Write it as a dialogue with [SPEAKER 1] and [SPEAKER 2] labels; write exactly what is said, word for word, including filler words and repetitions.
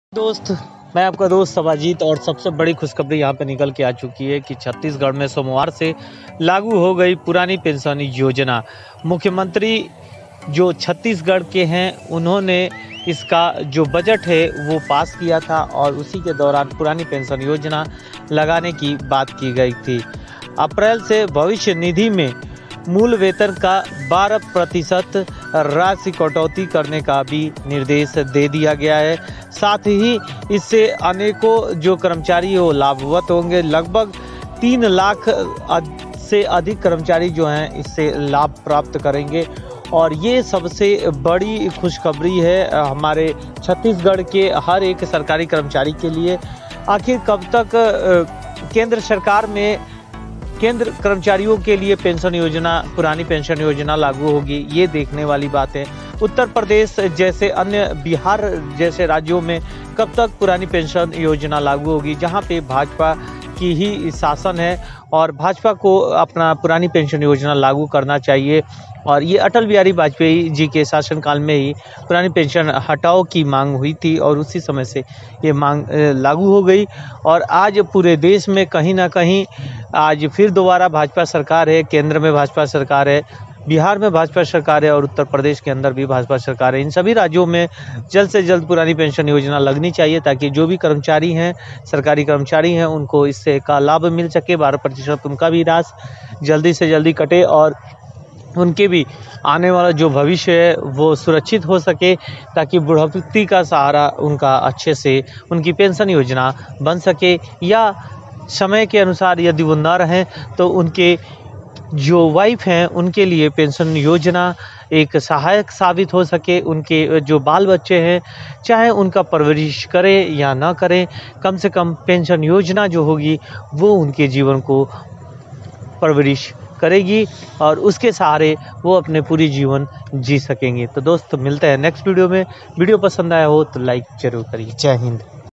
[SPEAKER 1] दोस्त, मैं आपका दोस्त सवाजीत और सबसे बड़ी खुशखबरी यहाँ पे निकल के आ चुकी है कि छत्तीसगढ़ में सोमवार से लागू हो गई पुरानी पेंशन योजना। मुख्यमंत्री जो छत्तीसगढ़ के हैं उन्होंने इसका जो बजट है वो पास किया था और उसी के दौरान पुरानी पेंशन योजना लगाने की बात की गई थी। अप्रैल से भविष्य निधि में मूल वेतन का बारह प्रतिशत राशि कटौती करने का भी निर्देश दे दिया गया है। साथ ही इससे अनेकों जो कर्मचारी हो लाभवत होंगे। लगभग तीन लाख से अधिक कर्मचारी जो हैं इससे लाभ प्राप्त करेंगे और ये सबसे बड़ी खुशखबरी है हमारे छत्तीसगढ़ के हर एक सरकारी कर्मचारी के लिए। आखिर कब तक केंद्र सरकार में केंद्र कर्मचारियों के लिए पेंशन योजना पुरानी पेंशन योजना लागू होगी, ये देखने वाली बात है। उत्तर प्रदेश जैसे अन्य बिहार जैसे राज्यों में कब तक पुरानी पेंशन योजना लागू होगी, जहां पे भाजपा की ही शासन है और भाजपा को अपना पुरानी पेंशन योजना लागू करना चाहिए। और ये अटल बिहारी वाजपेयी जी के शासनकाल में ही पुरानी पेंशन हटाओ की मांग हुई थी और उसी समय से ये मांग लागू हो गई। और आज पूरे देश में कहीं ना कहीं आज फिर दोबारा भाजपा सरकार है, केंद्र में भाजपा सरकार है, बिहार में भाजपा सरकार है और उत्तर प्रदेश के अंदर भी भाजपा सरकार है। इन सभी राज्यों में जल्द से जल्द पुरानी पेंशन योजना लगनी चाहिए ताकि जो भी कर्मचारी हैं, सरकारी कर्मचारी हैं, उनको इससे का लाभ मिल सके। बारह प्रतिशत उनका भी राशि जल्दी से जल्दी कटे और उनके भी आने वाला जो भविष्य है वो सुरक्षित हो सके, ताकि बुढ़ापे का सहारा उनका अच्छे से उनकी पेंशन योजना बन सके। या समय के अनुसार यदि वो न रहें तो उनके जो वाइफ हैं उनके लिए पेंशन योजना एक सहायक साबित हो सके। उनके जो बाल बच्चे हैं चाहे उनका परवरिश करें या ना करें, कम से कम पेंशन योजना जो होगी वो उनके जीवन को परवरिश करेगी और उसके सहारे वो अपने पूरी जीवन जी सकेंगे। तो दोस्त, मिलते हैं नेक्स्ट वीडियो में। वीडियो पसंद आया हो तो लाइक जरूर करिए। जय हिंद।